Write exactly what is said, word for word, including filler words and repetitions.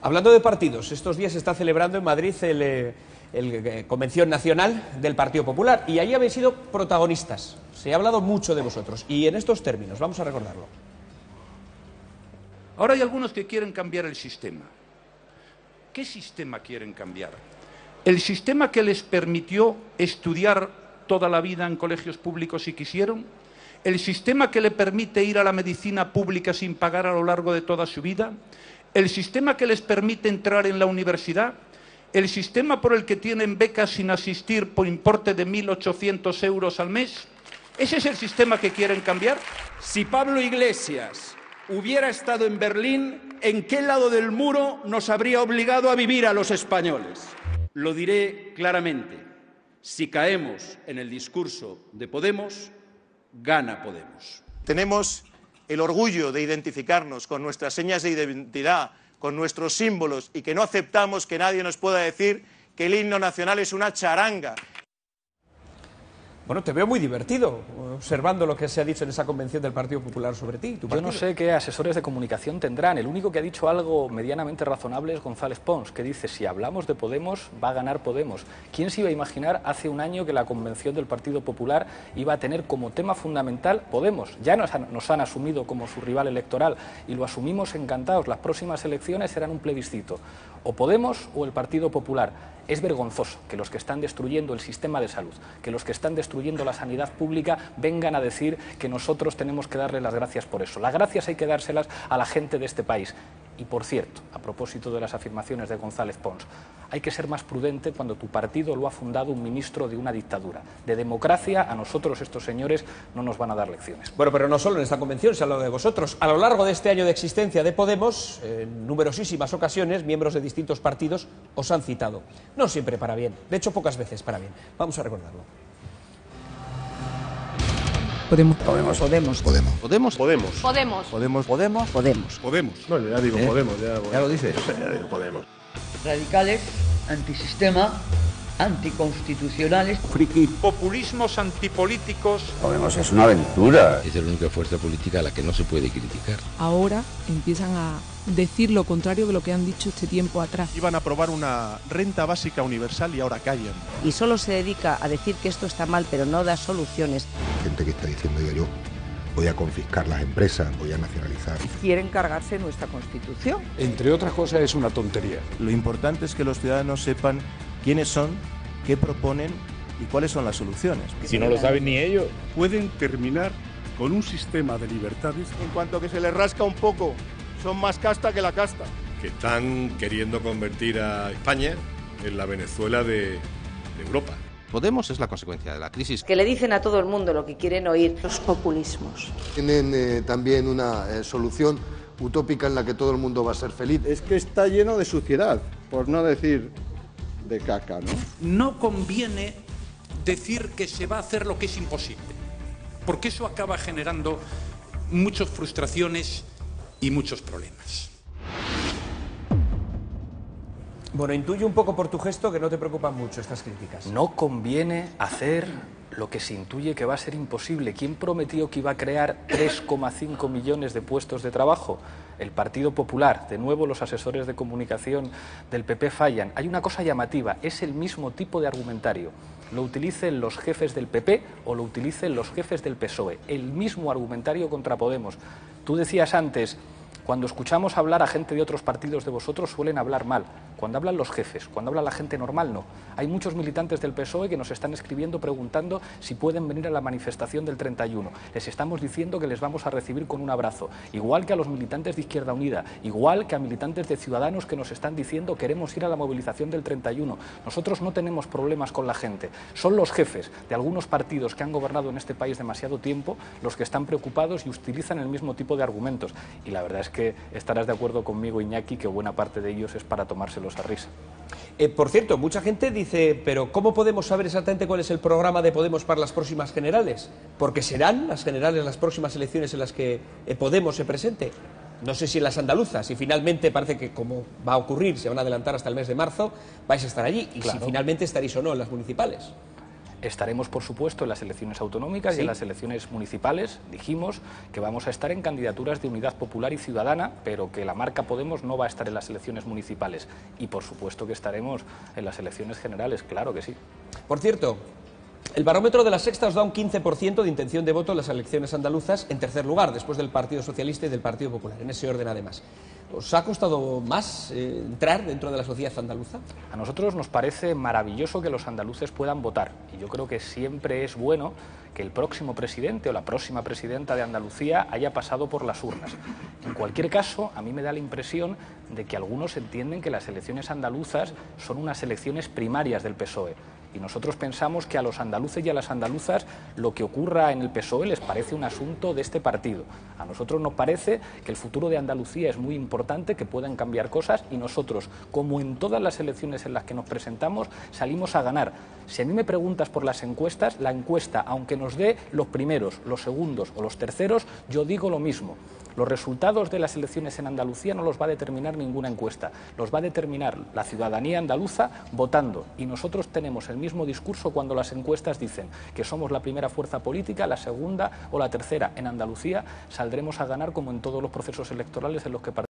Hablando de partidos, estos días se está celebrando en Madrid el, el, el Convención Nacional del Partido Popular y ahí habéis sido protagonistas. Se ha hablado mucho de vosotros y en estos términos, vamos a recordarlo. Ahora hay algunos que quieren cambiar el sistema. ¿Qué sistema quieren cambiar? ¿El sistema que les permitió estudiar toda la vida en colegios públicos si quisieron? ¿El sistema que le permite ir a la medicina pública sin pagar a lo largo de toda su vida? ¿El sistema que les permite entrar en la universidad? ¿El sistema por el que tienen becas sin asistir por importe de mil ochocientos euros al mes? ¿Ese es el sistema que quieren cambiar? Si Pablo Iglesias hubiera estado en Berlín, ¿en qué lado del muro nos habría obligado a vivir a los españoles? Lo diré claramente. Si caemos en el discurso de Podemos, gana Podemos. Tenemos el orgullo de identificarnos con nuestras señas de identidad, con nuestros símbolos, y que no aceptamos que nadie nos pueda decir que el himno nacional es una charanga. Bueno, te veo muy divertido observando lo que se ha dicho en esa convención del Partido Popular sobre ti. ¿Tu Yo no sé qué asesores de comunicación tendrán. El único que ha dicho algo medianamente razonable es González Pons, que dice, si hablamos de Podemos, va a ganar Podemos. ¿Quién se iba a imaginar hace un año que la convención del Partido Popular iba a tener como tema fundamental Podemos? Ya nos han, nos han asumido como su rival electoral y lo asumimos encantados. Las próximas elecciones serán un plebiscito. O Podemos o el Partido Popular. Es vergonzoso que los que están destruyendo el sistema de salud, que los que están destruyendo la sanidad pública vengan a decir que nosotros tenemos que darle las gracias por eso. Las gracias hay que dárselas a la gente de este país. Y por cierto, a propósito de las afirmaciones de González Pons, hay que ser más prudente cuando tu partido lo ha fundado un ministro de una dictadura. De democracia, a nosotros estos señores no nos van a dar lecciones. Bueno, pero no solo en esta convención se ha hablado de vosotros. A lo largo de este año de existencia de Podemos, en numerosísimas ocasiones, miembros de distintos partidos os han citado. No siempre para bien, de hecho pocas veces para bien. Vamos a recordarlo. Podemos. Podemos. Podemos. Podemos. Podemos. Podemos. Podemos. Podemos. Podemos. Podemos. Podemos. Bueno, ya digo ¿Eh? Podemos. Ya, ya lo dices. Ya digo Podemos. Radicales, antisistema, anticonstitucionales. Friki. Populismos antipolíticos. Podemos es una aventura. Es la única fuerza política a la que no se puede criticar. Ahora empiezan a decir lo contrario de lo que han dicho este tiempo atrás. Iban a aprobar una renta básica universal y ahora callan. Y solo se dedica a decir que esto está mal, pero no da soluciones. Gente que está diciendo ya yo voy a confiscar las empresas, voy a nacionalizar. Quieren cargarse nuestra Constitución. Entre otras cosas es una tontería. Lo importante es que los ciudadanos sepan quiénes son, qué proponen y cuáles son las soluciones. Si no lo saben ni ellos. Pueden terminar con un sistema de libertades. En cuanto que se les rasca un poco, son más casta que la casta. Que están queriendo convertir a España en la Venezuela de, de Europa. Podemos es la consecuencia de la crisis. Que le dicen a todo el mundo lo que quieren oír. Los populismos. Tienen eh, también una eh, solución utópica en la que todo el mundo va a ser feliz. Es que está lleno de suciedad, por no decir de caca, ¿no? No conviene decir que se va a hacer lo que es imposible, porque eso acaba generando muchas frustraciones y muchos problemas. Bueno, intuyo un poco por tu gesto que no te preocupan mucho estas críticas. No conviene hacer lo que se intuye que va a ser imposible. ¿Quién prometió que iba a crear tres coma cinco millones de puestos de trabajo? El Partido Popular. De nuevo los asesores de comunicación del P P fallan. Hay una cosa llamativa, es el mismo tipo de argumentario. Lo utilicen los jefes del P P o lo utilicen los jefes del P S O E. El mismo argumentario contra Podemos. Tú decías antes, cuando escuchamos hablar a gente de otros partidos de vosotros suelen hablar mal. Cuando hablan los jefes, cuando habla la gente normal, no. Hay muchos militantes del P S O E que nos están escribiendo preguntando si pueden venir a la manifestación del treinta y uno. Les estamos diciendo que les vamos a recibir con un abrazo. Igual que a los militantes de Izquierda Unida, igual que a militantes de Ciudadanos que nos están diciendo queremos ir a la movilización del treinta y uno. Nosotros no tenemos problemas con la gente. Son los jefes de algunos partidos que han gobernado en este país demasiado tiempo los que están preocupados y utilizan el mismo tipo de argumentos. Y la verdad es que estarás de acuerdo conmigo, Iñaki, que buena parte de ellos es para tomárselos a risa. Eh, por cierto, mucha gente dice, pero ¿cómo podemos saber exactamente cuál es el programa de Podemos para las próximas generales? Porque serán las generales las próximas elecciones en las que eh, Podemos se presente. No sé si en las andaluzas, y finalmente parece que como va a ocurrir, se van a adelantar hasta el mes de marzo, vais a estar allí, y claro, si finalmente estaréis o no en las municipales. Estaremos, por supuesto, en las elecciones autonómicas ¿Sí? y en las elecciones municipales. Dijimos que vamos a estar en candidaturas de Unidad Popular y Ciudadana, pero que la marca Podemos no va a estar en las elecciones municipales. Y, por supuesto, que estaremos en las elecciones generales, claro que sí. Por cierto, el barómetro de La Sexta os da un quince por ciento de intención de voto en las elecciones andaluzas, en tercer lugar, después del Partido Socialista y del Partido Popular, en ese orden además. ¿Os ha costado más eh, entrar dentro de la sociedad andaluza? A nosotros nos parece maravilloso que los andaluces puedan votar, y yo creo que siempre es bueno que el próximo presidente o la próxima presidenta de Andalucía haya pasado por las urnas. En cualquier caso, a mí me da la impresión de que algunos entienden que las elecciones andaluzas son unas elecciones primarias del P S O E. Y nosotros pensamos que a los andaluces y a las andaluzas lo que ocurra en el P S O E les parece un asunto de este partido. A nosotros nos parece que el futuro de Andalucía es muy importante, que puedan cambiar cosas, y nosotros, como en todas las elecciones en las que nos presentamos, salimos a ganar. Si a mí me preguntas por las encuestas, la encuesta, aunque nos dé los primeros, los segundos o los terceros, yo digo lo mismo. Los resultados de las elecciones en Andalucía no los va a determinar ninguna encuesta, los va a determinar la ciudadanía andaluza votando, y nosotros tenemos el mismo discurso cuando las encuestas dicen que somos la primera fuerza política, la segunda o la tercera. En Andalucía saldremos a ganar como en todos los procesos electorales en los que participamos.